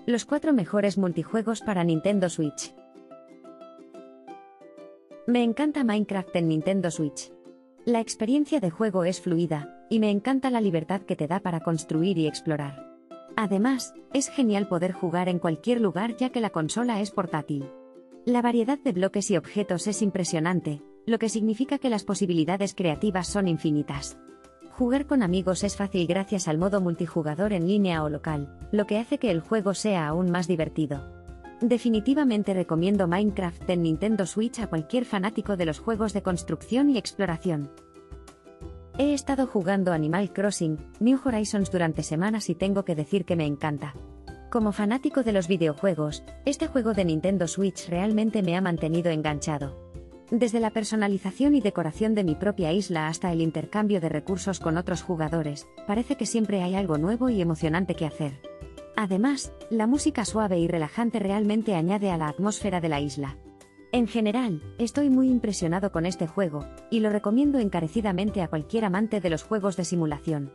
Los 4 mejores multijuegos para Nintendo Switch. Me encanta Minecraft en Nintendo Switch. La experiencia de juego es fluida, y me encanta la libertad que te da para construir y explorar. Además, es genial poder jugar en cualquier lugar ya que la consola es portátil. La variedad de bloques y objetos es impresionante, lo que significa que las posibilidades creativas son infinitas. Jugar con amigos es fácil gracias al modo multijugador en línea o local, lo que hace que el juego sea aún más divertido. Definitivamente recomiendo Minecraft en Nintendo Switch a cualquier fanático de los juegos de construcción y exploración. He estado jugando Animal Crossing, New Horizons durante semanas y tengo que decir que me encanta. Como fanático de los videojuegos, este juego de Nintendo Switch realmente me ha mantenido enganchado. Desde la personalización y decoración de mi propia isla hasta el intercambio de recursos con otros jugadores, parece que siempre hay algo nuevo y emocionante que hacer. Además, la música suave y relajante realmente añade a la atmósfera de la isla. En general, estoy muy impresionado con este juego, y lo recomiendo encarecidamente a cualquier amante de los juegos de simulación.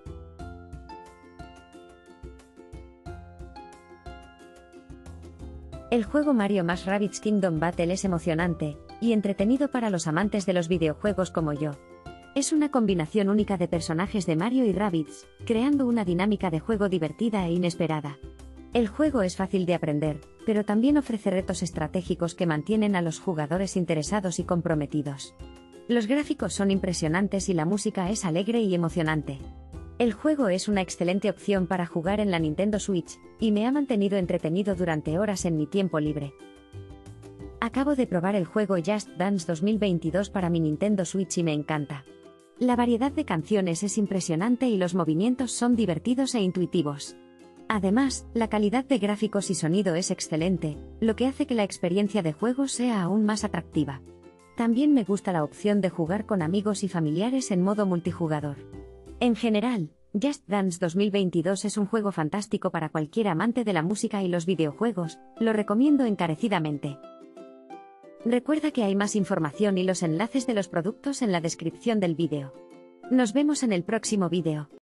El juego Mario + Rabbids Kingdom Battle es emocionante y entretenido para los amantes de los videojuegos como yo. Es una combinación única de personajes de Mario y Rabbids, creando una dinámica de juego divertida e inesperada. El juego es fácil de aprender, pero también ofrece retos estratégicos que mantienen a los jugadores interesados y comprometidos. Los gráficos son impresionantes y la música es alegre y emocionante. El juego es una excelente opción para jugar en la Nintendo Switch, y me ha mantenido entretenido durante horas en mi tiempo libre. Acabo de probar el juego Just Dance 2022 para mi Nintendo Switch y me encanta. La variedad de canciones es impresionante y los movimientos son divertidos e intuitivos. Además, la calidad de gráficos y sonido es excelente, lo que hace que la experiencia de juego sea aún más atractiva. También me gusta la opción de jugar con amigos y familiares en modo multijugador. En general, Just Dance 2022 es un juego fantástico para cualquier amante de la música y los videojuegos, lo recomiendo encarecidamente. Recuerda que hay más información y los enlaces de los productos en la descripción del vídeo. Nos vemos en el próximo vídeo.